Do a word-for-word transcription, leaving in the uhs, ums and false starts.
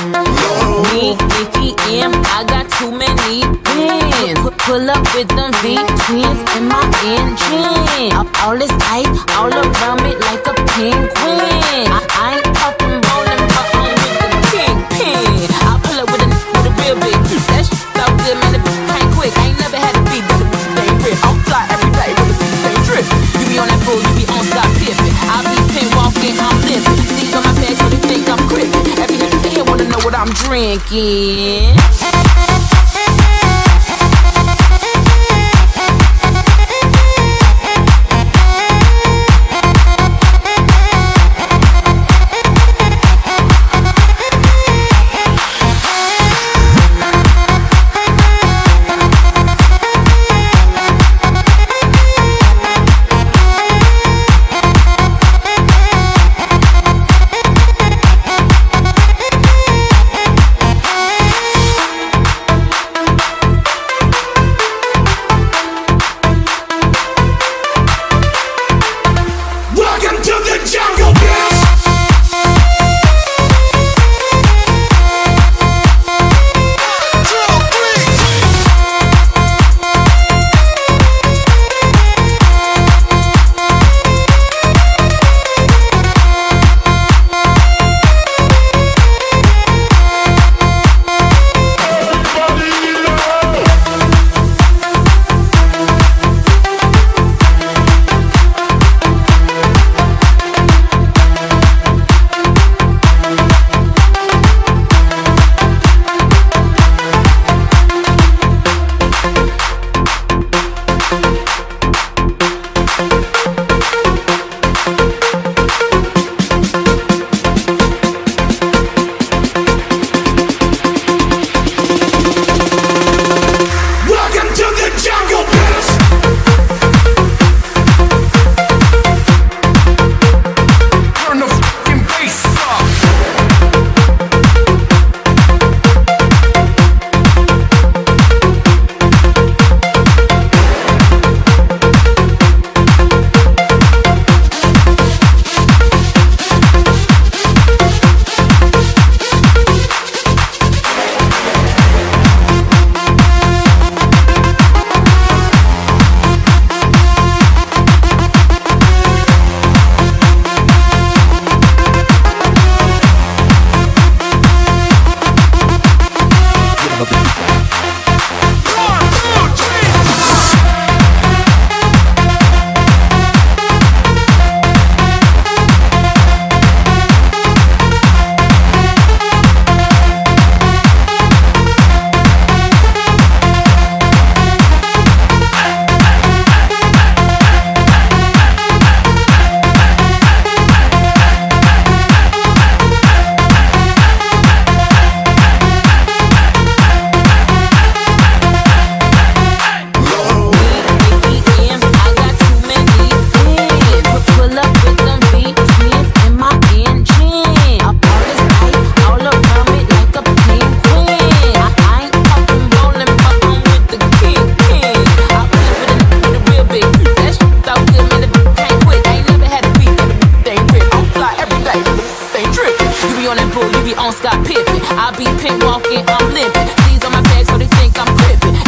Me, Nicki, M, I got too many pins. Pull up with them V twins in my engine. All, all this ice all around me like a penguin. I, I ain't talking bowling, but I'm with the kingpin. I pull up with a, with a real big piece. That shit so good, man, the bitch came quick. I ain't never had a beat, but the bitch ain't rip. I'm fly every day, but the bitch ain't drip. You be on that bull, you be on Scott Pippen. I be pin walking, I'm limping. These on my back, so they think I'm crippin'. Every nigga in here wanna know what I'm drinking. On Scott Pippen, I be pink walking, I'm limping. These on my back, so they think I'm crippin'.